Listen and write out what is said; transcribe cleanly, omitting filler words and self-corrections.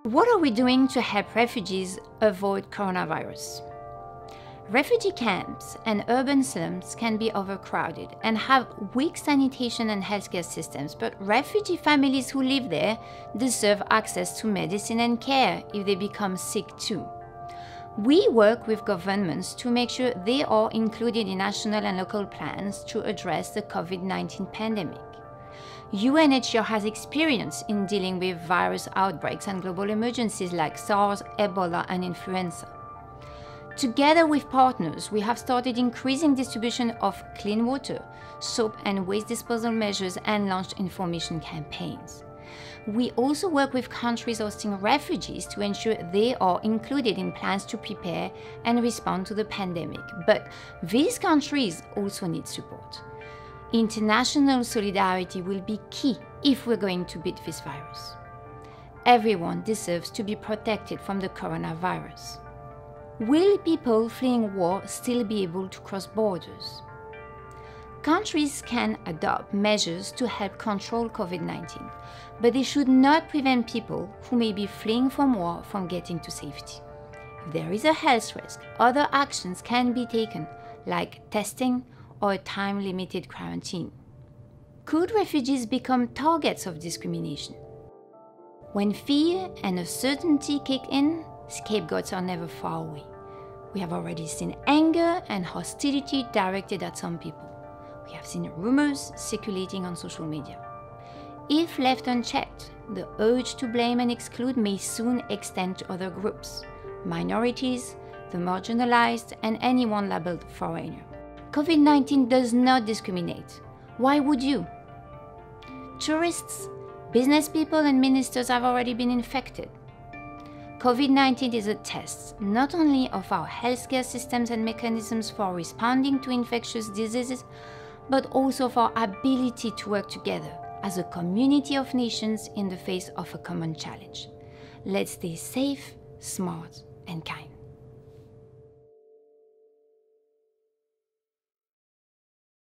What are we doing to help refugees avoid coronavirus? Refugee camps and urban slums can be overcrowded and have weak sanitation and healthcare systems, but refugee families who live there deserve access to medicine and care if they become sick too. We work with governments to make sure they are included in national and local plans to address the COVID-19 pandemic. UNHCR has experience in dealing with virus outbreaks and global emergencies like SARS, Ebola, and influenza. Together with partners, we have started increasing distribution of clean water, soap and waste disposal measures, and launched information campaigns. We also work with countries hosting refugees to ensure they are included in plans to prepare and respond to the pandemic. But these countries also need support. International solidarity will be key if we're going to beat this virus. Everyone deserves to be protected from the coronavirus. Will people fleeing war still be able to cross borders? Countries can adopt measures to help control COVID-19, but they should not prevent people who may be fleeing from war from getting to safety. If there is a health risk, other actions can be taken, like testing or a time-limited quarantine. Could refugees become targets of discrimination? When fear and uncertainty kick in, scapegoats are never far away. We have already seen anger and hostility directed at some people. We have seen rumors circulating on social media. If left unchecked, the urge to blame and exclude may soon extend to other groups, minorities, the marginalized, and anyone labeled foreigner. COVID-19 does not discriminate. Why would you? Tourists, business people, and ministers have already been infected. COVID-19 is a test not only of our healthcare systems and mechanisms for responding to infectious diseases, but also of our ability to work together as a community of nations in the face of a common challenge. Let's stay safe, smart, and kind.